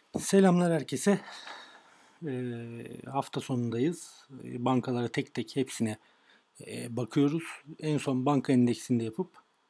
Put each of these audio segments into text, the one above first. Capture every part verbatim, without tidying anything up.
Selamlar herkese. Ee, hafta sonundayız. Ee, bankalara tek tek hepsine e, bakıyoruz. En son banka endeksinde yapıp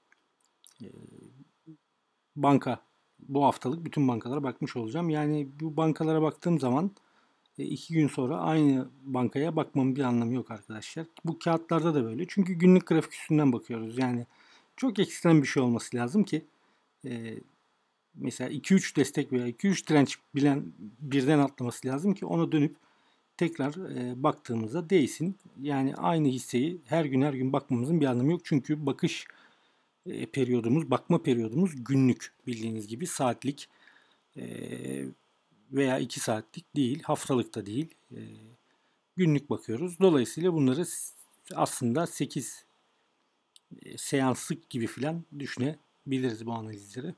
banka bu haftalık bütün bankalara bakmış olacağım. Yani bu bankalara baktığım zaman e, iki gün sonra aynı bankaya bakmamın bir anlamı yok arkadaşlar. Bu kağıtlarda da böyle. Çünkü günlük grafik üstünden bakıyoruz. Yani çok ekstrem bir şey olması lazım ki e, mesela iki üç destek veya iki üç direnç bilen birden atlaması lazım ki ona dönüp tekrar e, baktığımızda değsin. Yani aynı hisseyi her gün her gün bakmamızın bir anlamı yok. Çünkü bakış e, periyodumuz, bakma periyodumuz günlük bildiğiniz gibi saatlik e, veya iki saatlik değil, haftalık da değil. E, günlük bakıyoruz. Dolayısıyla bunları aslında sekiz e, seanslık gibi filan düşünebiliriz bu analizleri.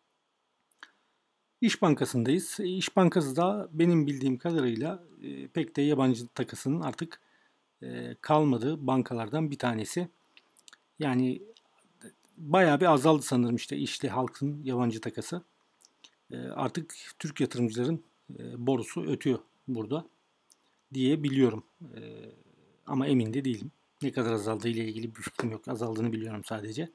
İş Bankası'ndayız. İş Bankası da benim bildiğim kadarıyla e, pek de yabancı takısının artık e, kalmadığı bankalardan bir tanesi. Yani bayağı bir azaldı sanırım işte işli halkın yabancı takası. E, artık Türk yatırımcıların e, borusu ötüyor burada diye biliyorum. E, ama emin de değilim. Ne kadar azaldığı ile ilgili bir fikrim yok. Azaldığını biliyorum sadece.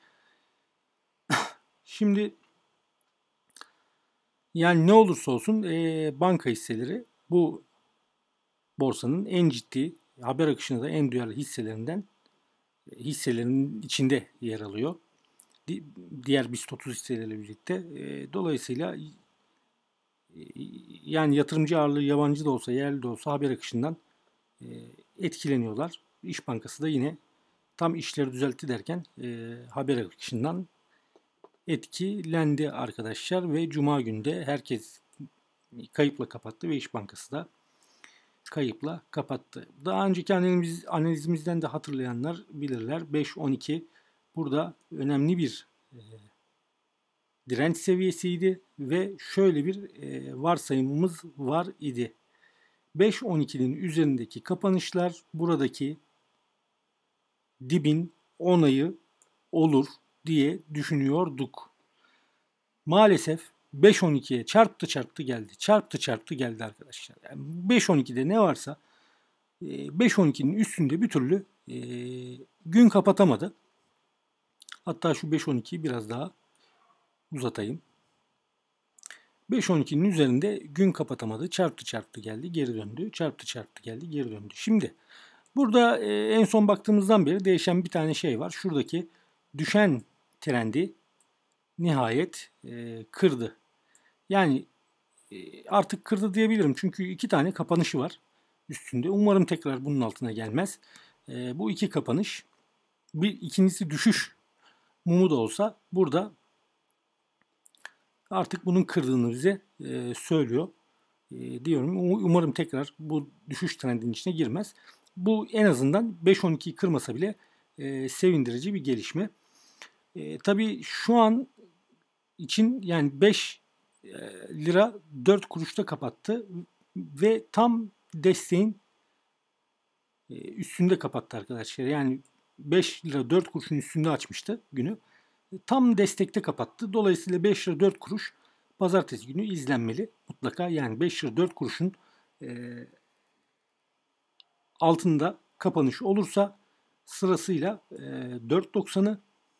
Şimdi yani ne olursa olsun e, banka hisseleri bu borsanın en ciddi haber akışına da en duyarlı hisselerinden hisselerin içinde yer alıyor. Diğer BIST otuz hisseleriyle birlikte. E, dolayısıyla e, yani yatırımcı ağırlığı yabancı da olsa yerli de olsa haber akışından e, etkileniyorlar. İş Bankası da yine tam işleri düzeltti derken e, haber akışından etkilendi arkadaşlar ve Cuma günü de herkes kayıpla kapattı ve İş Bankası da kayıpla kapattı. Daha önceki analiz, analizimizden de hatırlayanlar bilirler. beş on iki burada önemli bir e, direnç seviyesiydi ve şöyle bir e, varsayımımız var idi. beş on ikinin üzerindeki kapanışlar buradaki dibin onayı olur diye düşünüyorduk. Maalesef beş on ikiye çarptı çarptı geldi. Çarptı çarptı geldi arkadaşlar. Yani beş on ikide ne varsa beş on ikinin üstünde bir türlü e, gün kapatamadı. Hatta şu beş on ikiyi biraz daha uzatayım. beş on ikinin üzerinde gün kapatamadı. Çarptı çarptı geldi, geri döndü. Çarptı çarptı geldi, geri döndü. Şimdi burada e, en son baktığımızdan beri değişen bir tane şey var. Şuradaki düşen trendi nihayet e, kırdı. Yani e, artık kırdı diyebilirim. Çünkü iki tane kapanışı var üstünde. Umarım tekrar bunun altına gelmez. E, bu iki kapanış, bir ikincisi düşüş mumu da olsa burada artık bunun kırdığını bize e, söylüyor. E, diyorum. Umarım tekrar bu düşüş trendinin içine girmez. Bu en azından beş on ikiyi kırmasa bile e, sevindirici bir gelişme. E, tabii şu an için yani beş e, lira dört kuruşta kapattı ve tam desteğin e, üstünde kapattı arkadaşlar. Yani beş lira dört kuruşun üstünde açmıştı günü. Tam destekte kapattı. Dolayısıyla beş lira dört kuruş pazartesi günü izlenmeli mutlaka. Yani beş lira dört kuruşun e, altında kapanış olursa sırasıyla e, dört doksanı,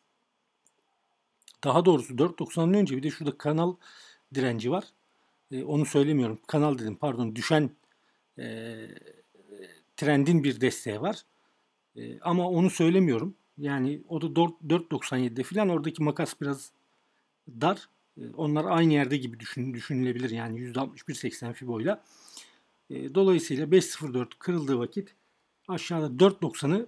daha doğrusu dört doksanın önce bir de şurada kanal direnci var. E, onu söylemiyorum. Kanal dedim pardon. Düşen e, trendin bir desteği var. E, ama onu söylemiyorum. Yani o da dört doksan yedide falan, oradaki makas biraz dar. E, onlar aynı yerde gibi düşün, düşünülebilir. Yani yüzde altmış bir seksen Fibo'yla. E, dolayısıyla beş sıfır dört kırıldığı vakit aşağıda dört doksanı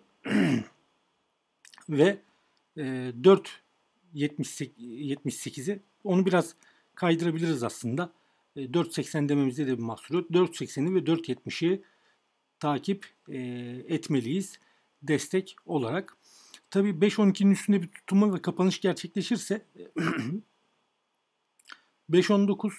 ve e, dört yetmiş sekizi onu biraz kaydırabiliriz aslında. E, dört seksen dememizde de bir mahsur yok. dört sekseni ve dört yetmişi takip e, etmeliyiz destek olarak. Tabii beş on ikinin üstünde bir tutulma ve kapanış gerçekleşirse beş on dokuz,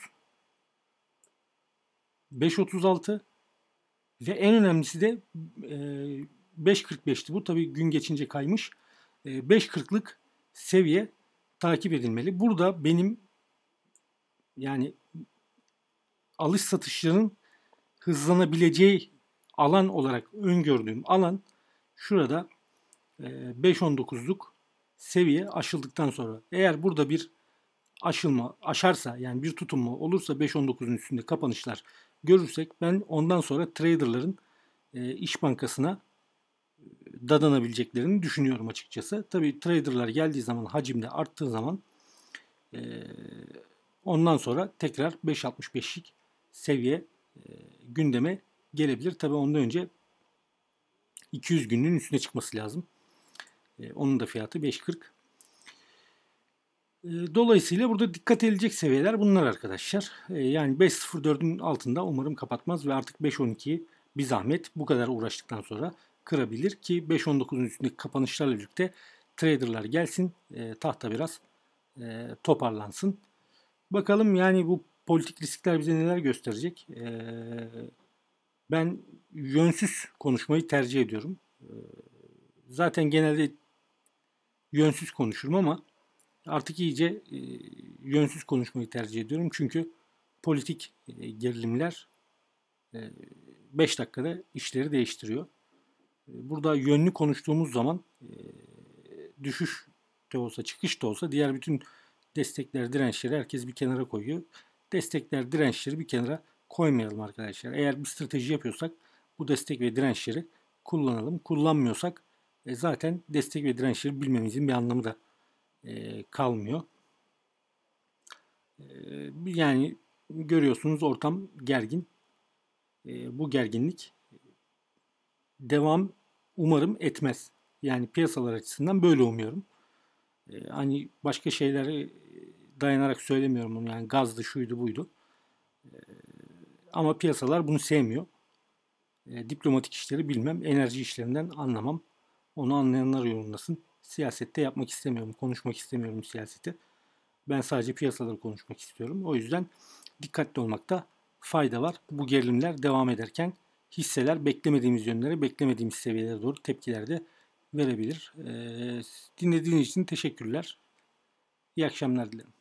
beş otuz altı ve en önemlisi de e, beş kırk beşti bu. Tabii gün geçince kaymış. E, beş kırklık seviye takip edilmeli. Burada benim yani alış satışların hızlanabileceği alan olarak öngördüğüm alan şurada e, beş on dokuzluk seviye aşıldıktan sonra. Eğer burada bir aşılma aşarsa, yani bir tutunma olursa beş on dokuzun üstünde kapanışlar görürsek, ben ondan sonra traderların e, İş Bankası'na dadanabileceklerini düşünüyorum açıkçası. Tabii traderlar geldiği zaman, hacimde arttığı zaman e, ondan sonra tekrar beş altmış beşlik seviye e, gündeme gelebilir. Tabii ondan önce iki yüz günlüğün üstüne çıkması lazım. E, onun da fiyatı beş kırk. E, dolayısıyla burada dikkat edilecek seviyeler bunlar arkadaşlar. E, yani beş sıfır dördün altında umarım kapatmaz ve artık beş on ikiyi bir zahmet bu kadar uğraştıktan sonra kırabilir ki beş on dokuzun üstündeki kapanışlarla birlikte traderlar gelsin, e, tahta biraz e, toparlansın. Bakalım yani bu politik riskler bize neler gösterecek. E, ben yönsüz konuşmayı tercih ediyorum. E, zaten genelde yönsüz konuşurum ama artık iyice e, yönsüz konuşmayı tercih ediyorum. Çünkü politik e, gerilimler beş dakikada işleri değiştiriyor. Burada yönlü konuştuğumuz zaman e, düşüş de olsa, çıkış da olsa diğer bütün destekler, dirençleri herkes bir kenara koyuyor. Destekler, dirençleri bir kenara koymayalım arkadaşlar. Eğer bir strateji yapıyorsak bu destek ve dirençleri kullanalım. Kullanmıyorsak e, zaten destek ve dirençleri bilmemizin bir anlamı da e, kalmıyor. E, yani görüyorsunuz ortam gergin. E, bu gerginlik devam umarım etmez. Yani piyasalar açısından böyle umuyorum. E, hani başka şeylere dayanarak söylemiyorum bunu. Yani gazdı, şuydu, buydu. E, ama piyasalar bunu sevmiyor. E, diplomatik işleri bilmem, enerji işlerinden anlamam. Onu anlayanlar yorumlasın. Siyasette yapmak istemiyorum, konuşmak istemiyorum siyaseti. Ben sadece piyasaları konuşmak istiyorum. O yüzden dikkatli olmakta fayda var. Bu gerilimler devam ederken hisseler beklemediğimiz yönlere, beklemediğimiz seviyelere doğru tepkiler de verebilir. Ee, dinlediğiniz için teşekkürler. İyi akşamlar dilerim.